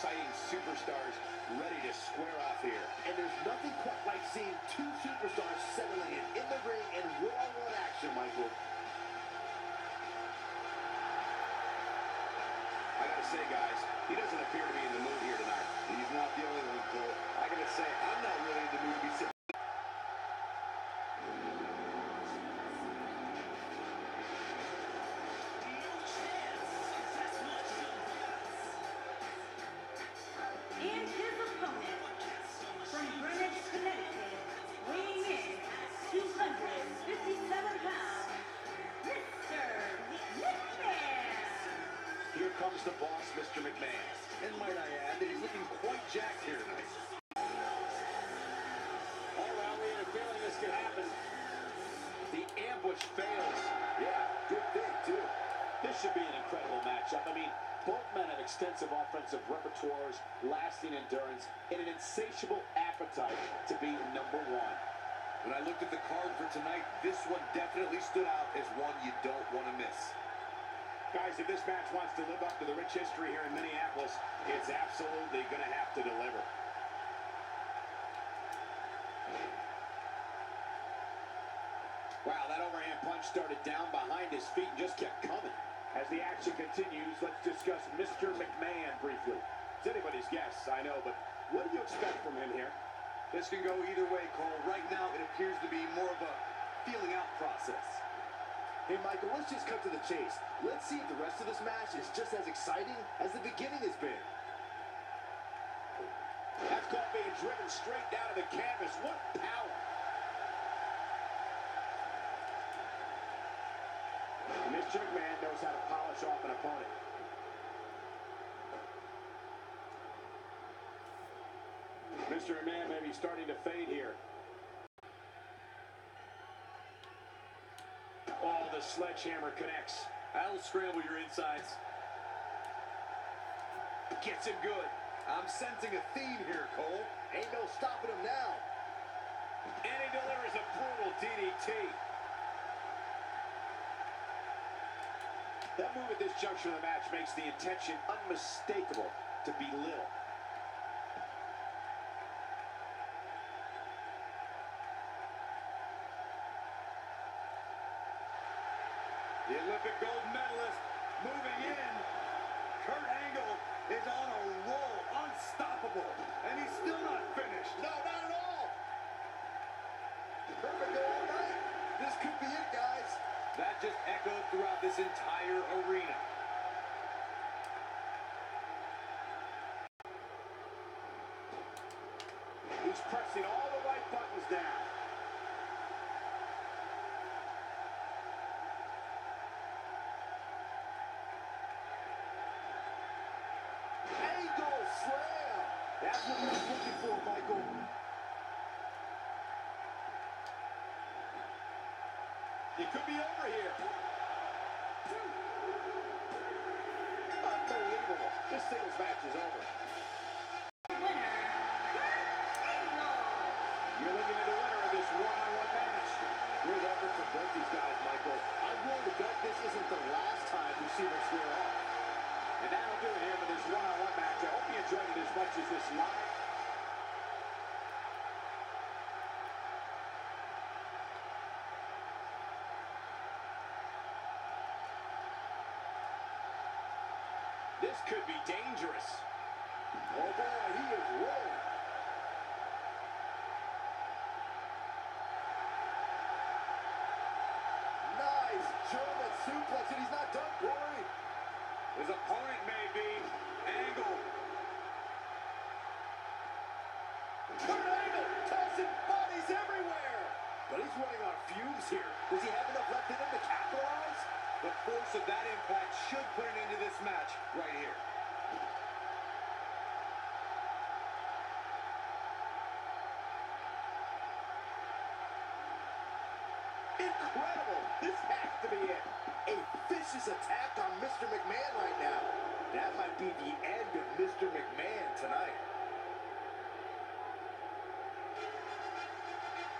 exciting superstars ready to square off here. And there's nothing quite like seeing two superstars settling in the ring and one-on-one action, Michael. I gotta say, guys, he doesn't appear to be in the mood here tonight. He's not the only one, Cole. I gotta say, I'm not really in the mood to be sitting. And his opponent, from Greenwich, Connecticut, weighing in at 257 pounds, Mr. McMahon. Here comes the boss, Mr. McMahon. And might I add that he's looking quite jacked here tonight. All around, we had a feeling this could happen. The ambush fails. Yeah, good thing, too. This should be an incredible matchup. I mean, both men have extensive offensive repertoires, lasting endurance, and an insatiable appetite to be number one. When I looked at the card for tonight, this one definitely stood out as one you don't want to miss. Guys, if this match wants to live up to the rich history here in Minneapolis, it's absolutely going to have to deliver. Wow, that overhand punch started down behind his feet and just kept coming. As the action continues, let's discuss Mr. McMahon briefly. It's anybody's guess, I know, but what do you expect from him here? This can go either way, Cole. Right now, it appears to be more of a feeling out process. Hey, Michael, let's just cut to the chase. Let's see if the rest of this match is just as exciting as the beginning has been. That's called being driven straight down to the canvas. What power! Mr. McMahon knows how to polish off an opponent. Mr. McMahon may be starting to fade here. Oh, the sledgehammer connects. That'll scramble your insides. Gets him good. I'm sensing a theme here, Cole. Ain't no stopping him now. And he delivers a brutal DDT. That move at this juncture of the match makes the intention unmistakable to belittle. The Olympic gold medalist moving in. Kurt Angle is on a roll, unstoppable, and he's still not finished. No, not at all. Perfect all night. This could be it, guys. That just echoed throughout this entire arena. He's pressing all the right buttons down. Angle slam. That's what he was looking for, Michael. It could be over here. Unbelievable. This singles match is over. Winner, Kurt Angle. You're looking at the winner of this one-on-one match. Great effort from both these guys, Michael. I'm willing to bet this isn't the last time we see them square off. And that'll do it here for this one-on-one match. I hope you enjoyed it as much as this live. This could be dangerous. Oh boy, he is rolling. Nice German suplex, and he's not done, Corey. His opponent may be Angle. Kurt Angle tossing bodies everywhere. But he's running on fumes here. Does he have enough left in him to capitalize? The force of that impact should put an end to this match right here. Incredible! This has to be it. A vicious attack on Mr. McMahon right now. That might be the end of Mr.